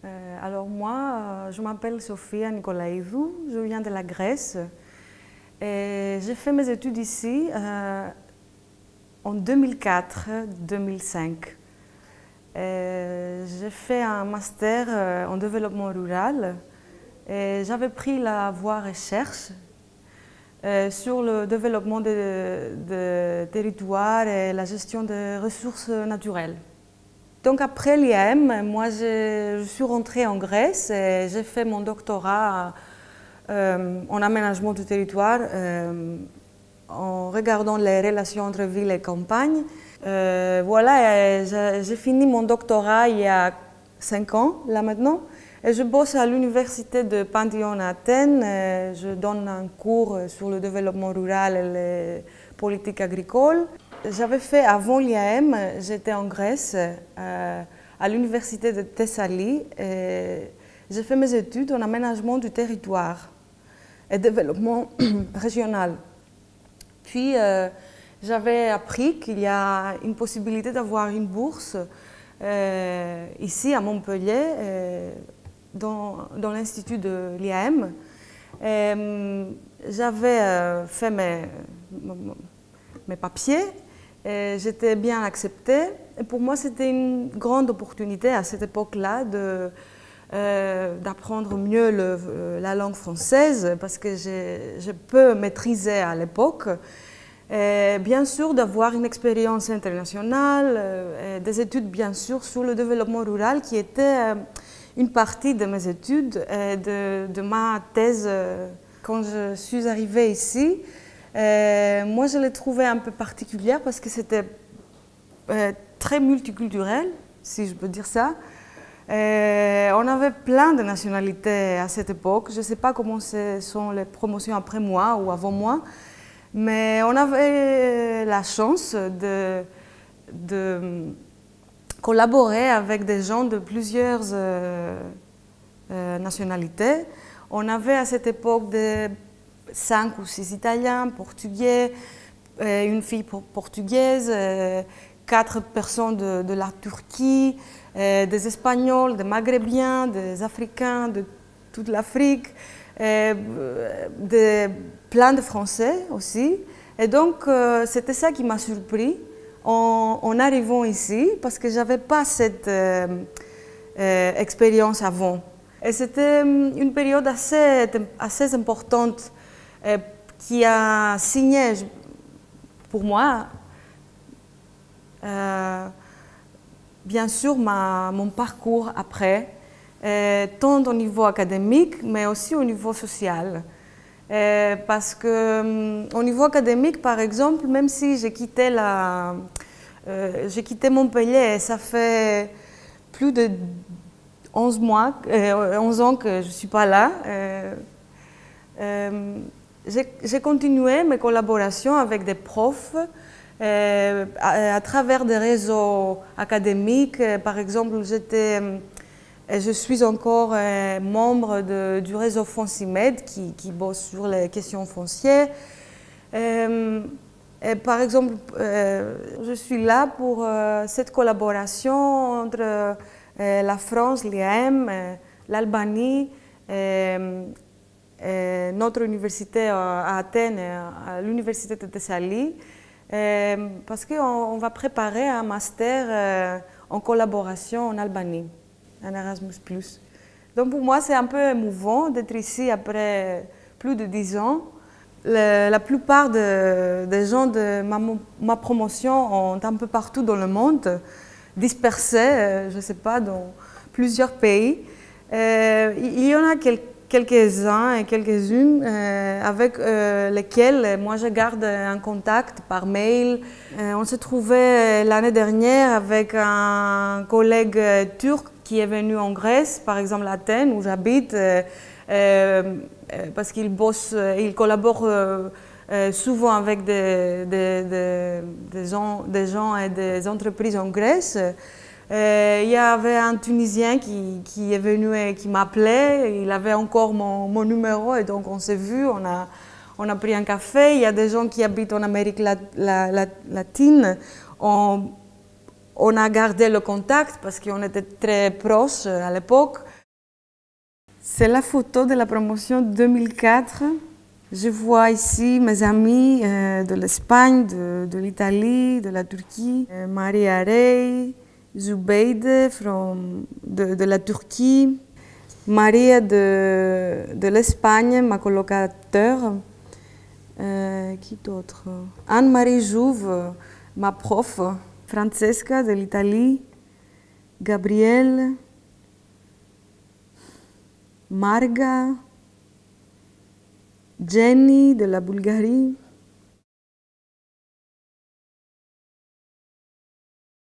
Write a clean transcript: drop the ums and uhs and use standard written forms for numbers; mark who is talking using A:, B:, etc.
A: Alors moi, je m'appelle Sofia Nicolaïdou, je viens de la Grèce et j'ai fait mes études ici en 2004-2005. J'ai fait un master en développement rural et j'avais pris la voie recherche sur le développement de territoires et la gestion des ressources naturelles. Donc après l'IAM, moi je suis rentrée en Grèce et j'ai fait mon doctorat en aménagement du territoire en regardant les relations entre ville et campagne. Voilà, j'ai fini mon doctorat il y a 5 ans, là maintenant, et je bosse à l'université de Panthéon à Athènes. Je donne un cours sur le développement rural et les politiques agricoles. J'avais fait, avant l'IAM, j'étais en Grèce, à l'université de Thessalie, et j'ai fait mes études en aménagement du territoire et développement régional. Puis, j'avais appris qu'il y a une possibilité d'avoir une bourse ici à Montpellier, dans l'institut de l'IAM. J'avais fait mes papiers. J'étais bien acceptée. Et pour moi, c'était une grande opportunité à cette époque-là d'apprendre mieux la langue française parce que je peux maîtriser à l'époque. Bien sûr, d'avoir une expérience internationale, des études bien sûr sur le développement rural qui était une partie de mes études et de ma thèse. Quand je suis arrivée ici, moi, je l'ai trouvée un peu particulière parce que c'était très multiculturel, si je peux dire ça. On avait plein de nationalités à cette époque. Je ne sais pas comment sont les promotions après moi ou avant moi, mais on avait la chance de collaborer avec des gens de plusieurs nationalités. On avait à cette époque 5 ou 6 Italiens, Portugais, une fille portugaise, 4 personnes de la Turquie, des Espagnols, des Maghrébiens, des Africains, de toute l'Afrique, plein de Français aussi. Et donc, c'était ça qui m'a surpris en arrivant ici, parce que je n'avais pas cette expérience avant. Et c'était une période assez importante qui a signé pour moi, bien sûr, mon parcours après, tant au niveau académique, mais aussi au niveau social. Parce qu'au niveau académique, par exemple, même si j'ai quitté Montpellier, et ça fait plus de 11 ans que je ne suis pas là, j'ai continué mes collaborations avec des profs à travers des réseaux académiques. Par exemple, je suis encore membre du réseau Foncimed qui bosse sur les questions foncières. Par exemple, je suis là pour cette collaboration entre la France, l'IAM, l'Albanie, notre université à Athènes, à l'université de Thessalie, parce qu'on va préparer un master en collaboration en Albanie, un Erasmus+. Donc pour moi, c'est un peu émouvant d'être ici après plus de 10 ans. La plupart des gens de ma promotion ont un peu partout dans le monde, dispersés, je ne sais pas, dans plusieurs pays. Il y en a quelques-uns et quelques-unes avec lesquels moi je garde un contact par mail. On s'est trouvé l'année dernière avec un collègue turc qui est venu en Grèce, par exemple à Athènes où j'habite, parce qu'il collabore souvent avec des gens et des entreprises en Grèce. Il y avait un Tunisien qui est venu et qui m'appelait, il avait encore mon numéro et donc on s'est vu, on a pris un café. Il y a des gens qui habitent en Amérique latine, on a gardé le contact parce qu'on était très proches à l'époque. C'est la photo de la promotion 2004. Je vois ici mes amis de l'Espagne, de l'Italie, de la Turquie. Maria Rey, Zubeide de la Turquie. Maria de l'Espagne, ma colocataire. Qui d'autre? Anne-Marie Jouve, ma prof. Francesca de l'Italie. Gabrielle. Marga. Jenny de la Bulgarie.